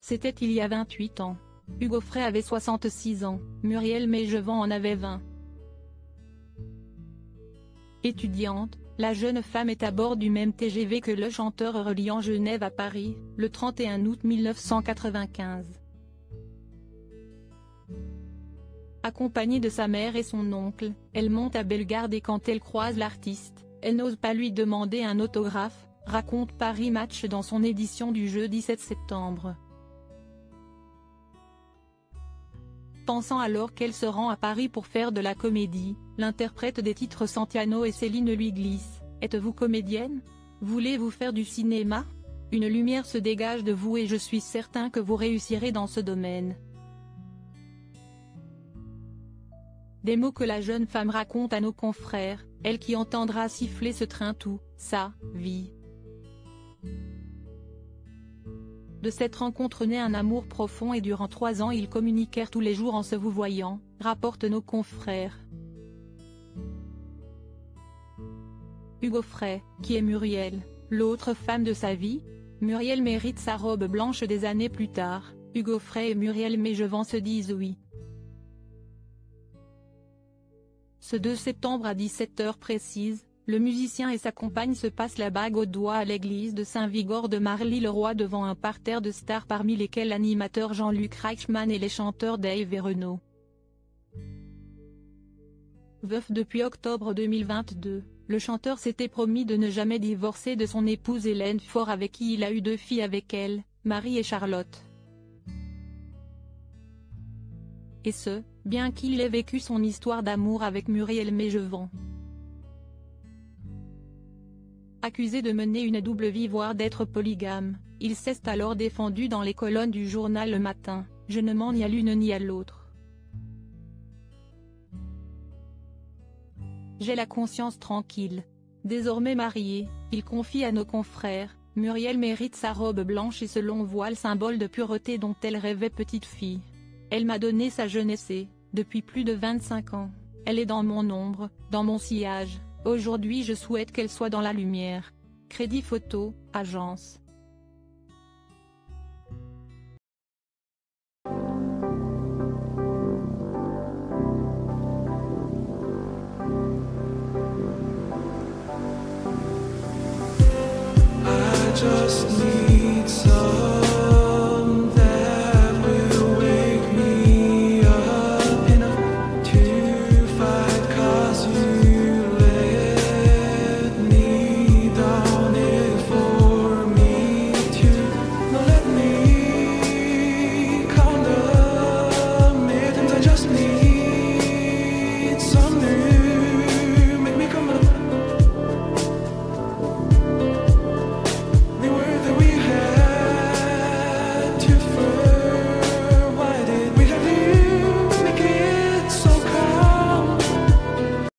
C'était il y a 28 ans. Hugo Frey avait 66 ans, Muriel Meigevant en avait 20. Étudiante, la jeune femme est à bord du même TGV que le chanteur reliant Genève à Paris, le 31 août 1995. Accompagnée de sa mère et son oncle, elle monte à Bellegarde et quand elle croise l'artiste, elle n'ose pas lui demander un autographe, raconte Paris Match dans son édition du jeudi 7 septembre. Pensant alors qu'elle se rend à Paris pour faire de la comédie, l'interprète des titres Santiano et Céline lui glisse « Êtes-vous comédienne? Voulez-vous faire du cinéma? Une lumière se dégage de vous et je suis certain que vous réussirez dans ce domaine. » Des mots que la jeune femme raconte à nos confrères, elle qui entendra siffler ce train toute sa vie. De cette rencontre naît un amour profond et durant 3 ans ils communiquèrent tous les jours en se vouvoyant, rapportent nos confrères. Hugo Frey, qui est Muriel, l'autre femme de sa vie? Muriel mérite sa robe blanche des années plus tard, Hugo Frey et Muriel Meigevant se disent oui. Ce 2 septembre à 17h précise, le musicien et sa compagne se passent la bague au doigt à l'église de Saint-Vigor de Marly-le-Roi devant un parterre de stars parmi lesquels l'animateur Jean-Luc Reichmann et les chanteurs Dave et Renaud. Veuf depuis octobre 2022, le chanteur s'était promis de ne jamais divorcer de son épouse Hélène Faure avec qui il a eu 2 filles avec elle, Marie et Charlotte. Et ce, bien qu'il ait vécu son histoire d'amour avec Muriel Meigevant. Accusé de mener une double vie voire d'être polygame, il s'est alors défendu dans les colonnes du journal Le Matin, « Je ne mens ni à l'une ni à l'autre. J'ai la conscience tranquille. » Désormais marié, il confie à nos confrères, Muriel mérite sa robe blanche et ce long voile symbole de pureté dont elle rêvait petite fille. Elle m'a donné sa jeunesse et, depuis plus de 25 ans, elle est dans mon ombre, dans mon sillage. Aujourd'hui je souhaite qu'elle soit dans la lumière. Crédit Photo, agence. Just